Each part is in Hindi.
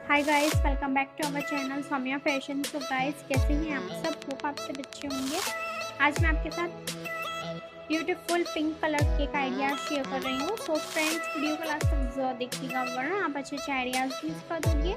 Hi guys, welcome back to our channel Saumya fashion. So guys, कैसे हैं आप सब? होप आप सब अच्छे होंगे। आज मैं आपके साथ beautiful pink colour cake ideas share कर रही हूँ। सो फ्रेंड्स, वीडियो को लास्ट तक जरूर देखिएगा, वरना आप अच्छे अच्छे आइडियाज मिस कर दोगे।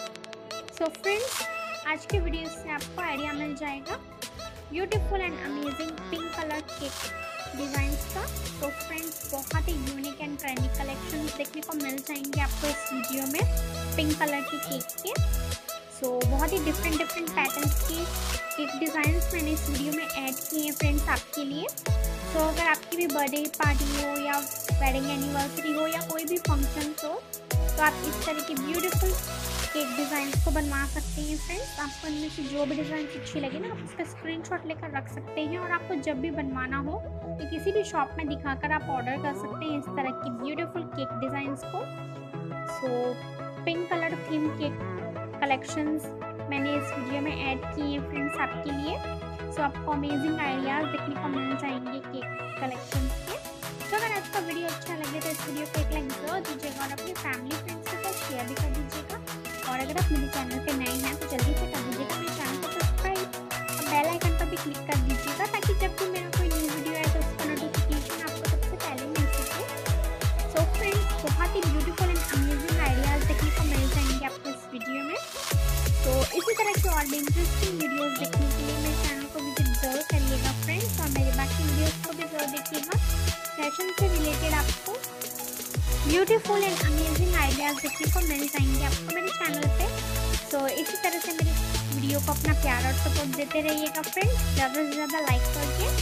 सो फ्रेंड्स, आज के वीडियो से आपको आइडिया मिल जाएगा beautiful and amazing pink colour cake designs का। तो फ्रेंड्स, बहुत ही यूनिक एंड ट्रेंडी कलेक्शन देखने को मिल जाएंगे आपको इस वीडियो में पिंक कलर की केक के। सो बहुत ही डिफरेंट पैटर्न्स की केक डिज़ाइंस मैंने इस वीडियो में ऐड किए हैं फ्रेंड्स आपके लिए। सो अगर आपकी भी बर्थडे पार्टी हो या वेडिंग एनिवर्सरी हो या कोई भी फंक्शन हो, तो आप इस तरह की ब्यूटीफुल केक डिज़ाइन को बनवा सकते हैं फ्रेंड्स। आपको इनमें से जो भी डिज़ाइन अच्छी लगे ना, आप उसका स्क्रीनशॉट लेकर रख सकते हैं, और आपको जब भी बनवाना हो तो किसी भी शॉप में दिखाकर आप ऑर्डर कर सकते हैं इस तरह की ब्यूटीफुल केक डिज़ाइंस को। So pink colour theme cake collections मैंने इस वीडियो में ऐड किए हैं फ्रेंड्स आपके लिए। सो आपको अमेजिंग आइडियाज़ देखने को मिल जाएंगे केक कलेक्शंस के। तो अगर आज का वीडियो अच्छा लगे तो इस वीडियो को एक लाइक जरूर दीजिएगा और अपनी फैमिली फ्रेंड्स के साथ शेयर भी कर दीजिएगा। और अगर आप मेरे चैनल पे नए हैं तो जल्दी से कर दीजिएगा मेरे चैनल को सब्सक्राइब और बेल आइकन पर भी क्लिक कर दीजिएगा, ताकि जब भी मेरा कोई न्यू वीडियो आए तो उसका नोटिफिकेशन आपको सबसे पहले मिल सके। सो फ्रेंड्स, बहुत ही ब्यूटीफुल एंड अमेजिंग आइडियाज़ देखने को मिल जाएंगे आपको इस वीडियो में। तो इसी तरह के और भी इंटरेस्टिंग वीडियोज़ देखने के लिए मेरे चैनल को विजिट जरूर करिएगा फ्रेंड्स, और मेरे बाकी वीडियोज़ को भी जरूर देखिएगा। फैशन से रिलेटेड आपको ब्यूटीफुल एंड अमेजिंग आइडियाज़ देखने को मिल जाएंगे आपको मेरे चैनल पे। तो इसी तरह से मेरे वीडियो को अपना प्यार और सपोर्ट देते रहिएगा फ्रेंड्स, ज़्यादा से ज़्यादा लाइक करके।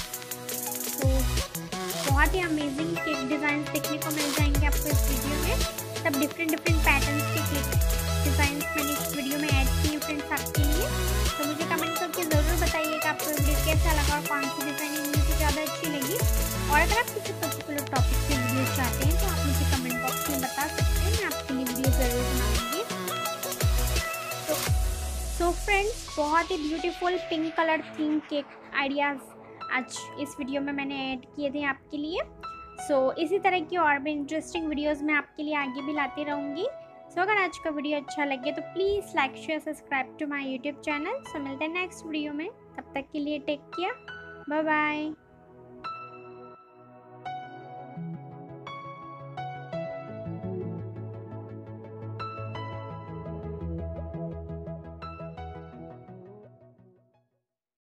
तो बहुत ही अमेजिंग केक डिज़ाइन देखने को मिल जाएंगे आपको इस वीडियो में। सब डिफरेंट पैटर्न्स के केक डिज़ाइन मैंने इस वीडियो में ऐड किए फ्रेंड्स आपके लिए। तो मुझे कमेंट करके ज़रूर बताइएगा आपको वीडियो कैसा लगा और कौन सी डिज़ाइनिंग मुझे ज़्यादा अच्छी लगी। और अगर आप किसी पर्टिकुलर टॉपिक पे वीडियो चाहते हैं तो आप मुझे कमेंट बॉक्स में बता सकते हैं, मैं आपके लिए वीडियो ज़रूर बनाऊंगी। तो फ्रेंड्स, बहुत ही beautiful pink colour theme cake ideas आज इस वीडियो में मैंने ऐड किए थे आपके लिए। सो इसी तरह की और भी इंटरेस्टिंग वीडियोज़ मैं आपके लिए आगे भी लाती रहूँगी। सो अगर आज का वीडियो अच्छा लगे तो please like share subscribe to my YouTube channel. So मिलते हैं नेक्स्ट वीडियो में, तब तक के लिए टेक केयर, बाय बाय।